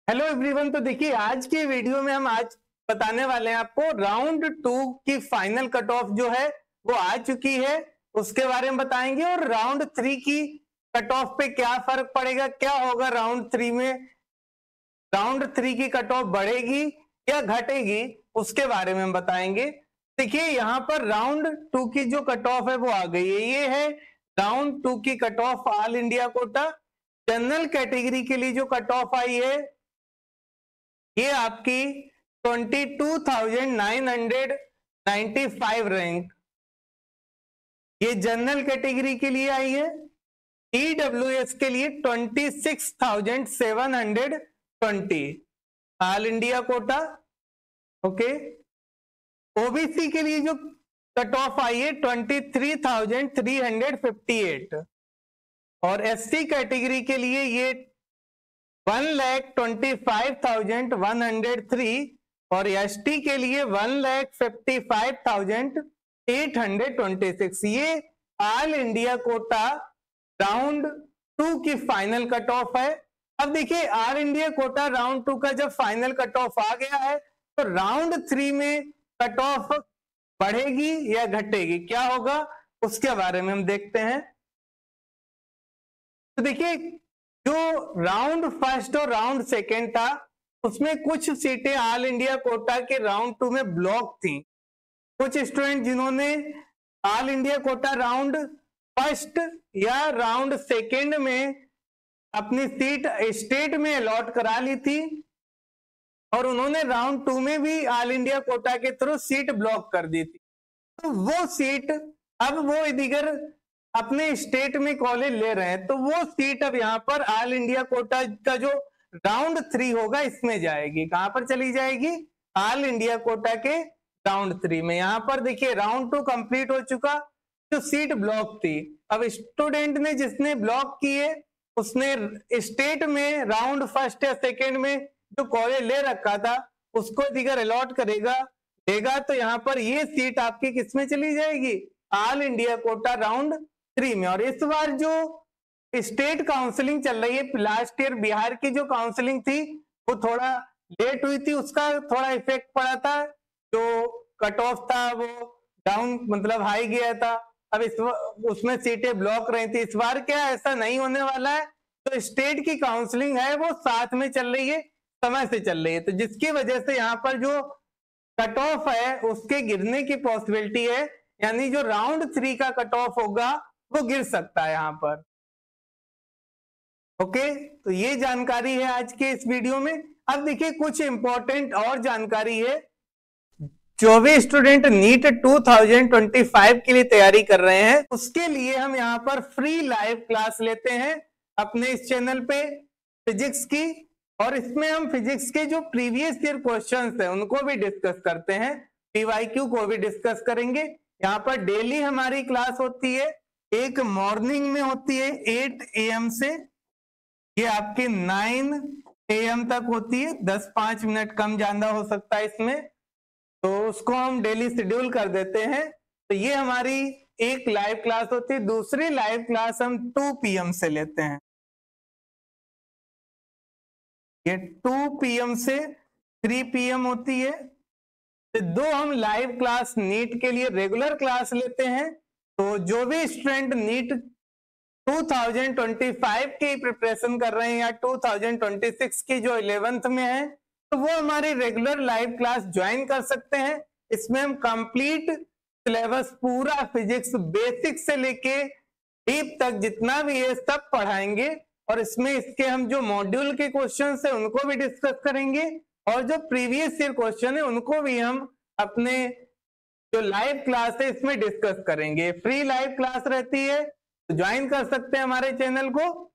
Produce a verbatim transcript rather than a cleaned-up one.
Hello everyone. तो देखिए आज के वीडियो में हम आज बताने वाले हैं आपको राउंड टू की फाइनल कट ऑफ जो है वो आ चुकी है, उसके बारे में बताएंगे। और राउंड थ्री की कट ऑफ पे क्या फर्क पड़ेगा, क्या होगा राउंड थ्री में, राउंड थ्री की कट ऑफ बढ़ेगी या घटेगी, उसके बारे में हम बताएंगे। देखिए यहाँ पर राउंड टू की जो कट ऑफ है वो आ गई है। ये है राउंड टू की cut off all India quota. General category के लिए जो कट ऑफ आई है ये आपकी बाईस हज़ार नौ सौ पचानवे रैंक, ये जनरल कैटेगरी के लिए आई है। ईडब्ल्यूएस के लिए छब्बीस हज़ार सात सौ बीस all India quota. Okay, OBC के लिए जो कट ऑफ आई है तेईस हज़ार तीन सौ अट्ठावन, और एससी कैटेगरी के लिए ये one lakh twenty five thousand one hundred three, और एसटी के लिए one lakh fifty five thousand eight hundred twenty six. ये all India quota round two की फाइनल कट ऑफ है। अब देखिए all India quota round two का जब फाइनल कट ऑफ आ गया है तो राउंड थ्री में कट ऑफ बढ़ेगी या घटेगी, क्या होगा उसके बारे में हम देखते हैं। तो देखिए जो राउंड फर्स्ट और राउंड सेकेंड था उसमें कुछ सीटें ऑल इंडिया कोटा के राउंड टू में ब्लॉक थी। कुछ स्टूडेंट जिन्होंने all India quota round first या राउंड सेकेंड में अपनी सीट स्टेट में अलॉट करा ली थी और उन्होंने राउंड टू में भी ऑल इंडिया कोटा के थ्रू सीट ब्लॉक कर दी थी, तो वो सीट अब वो इधर अपने स्टेट में कॉलेज ले रहे हैं, तो वो सीट अब यहाँ पर ऑल इंडिया कोटा का जो राउंड थ्री होगा इसमें जाएगी। कहां पर चली जाएगी? ऑल इंडिया कोटा के राउंड थ्री में। यहाँ पर देखिए राउंड टू कंप्लीट हो चुका, जो सीट ब्लॉक थी अब स्टूडेंट ने जिसने ब्लॉक किए उसने स्टेट में राउंड फर्स्ट या सेकेंड में जो कॉलेज ले रखा था उसको दिगर अलॉट करेगा देगा, तो यहाँ पर ये सीट आपकी किसमें चली जाएगी? All India quota round three में। और इस बार जो स्टेट काउंसलिंग चल रही है, लास्ट ईयर बिहार की जो काउंसलिंग थी वो थोड़ा लेट हुई थी, उसका थोड़ा इफेक्ट पड़ा था, जो कट ऑफ था वो डाउन मतलब हाई गया था। अब इस उसमें सीटें ब्लॉक रही थी। इस बार क्या ऐसा नहीं होने वाला है, तो स्टेट की काउंसलिंग है वो साथ में चल रही है, समय से चल रही है, तो जिसकी वजह से यहाँ पर जो कट ऑफ है उसके गिरने की पॉसिबिलिटी है, यानी जो राउंड थ्री का कट ऑफ होगा वो गिर सकता है यहाँ पर। ओके, तो ये जानकारी है आज के इस वीडियो में। अब देखिए कुछ इंपॉर्टेंट और जानकारी है। जो भी student NEET two thousand twenty five के लिए तैयारी कर रहे हैं उसके लिए हम यहाँ पर फ्री लाइव क्लास लेते हैं अपने इस चैनल पे फिजिक्स की, और इसमें हम फिजिक्स के जो प्रीवियस ईयर क्वेश्चंस हैं उनको भी डिस्कस करते हैं, पीवाईक्यू को भी डिस्कस करेंगे। यहाँ पर डेली हमारी क्लास होती है, एक मॉर्निंग में होती है एट ए एम से, ये आपके नाइन ए एम तक होती है, दस पांच मिनट कम ज्यादा हो सकता है इसमें, तो उसको हम डेली शेड्यूल कर देते हैं। तो ये हमारी एक लाइव क्लास होती है। दूसरी लाइव क्लास हम टू पी एम से लेते हैं, ये टू पी एम से थ्री पी एम होती है। तो दो हम लाइव क्लास नीट के लिए रेगुलर क्लास लेते हैं। तो जो भी student NEET two thousand twenty five की प्रिपरेशन कर रहे हैं या टू थाउजेंड ट्वेंटी सिक्स की जो इलेवेंथ में है, तो वो हमारी रेगुलर लाइव क्लास ज्वाइन कर सकते हैं। इसमें हम कंप्लीट सिलेबस पूरा फिजिक्स बेसिक से लेके डीप तक जितना भी है सब पढ़ाएंगे, और इसमें इसके हम जो मॉड्यूल के क्वेश्चन है उनको भी डिस्कस करेंगे, और जो प्रीवियस ईयर क्वेश्चन है उनको भी हम अपने जो लाइव क्लास है इसमें डिस्कस करेंगे। फ्री लाइव क्लास रहती है, तो ज्वाइन कर सकते हैं हमारे चैनल को।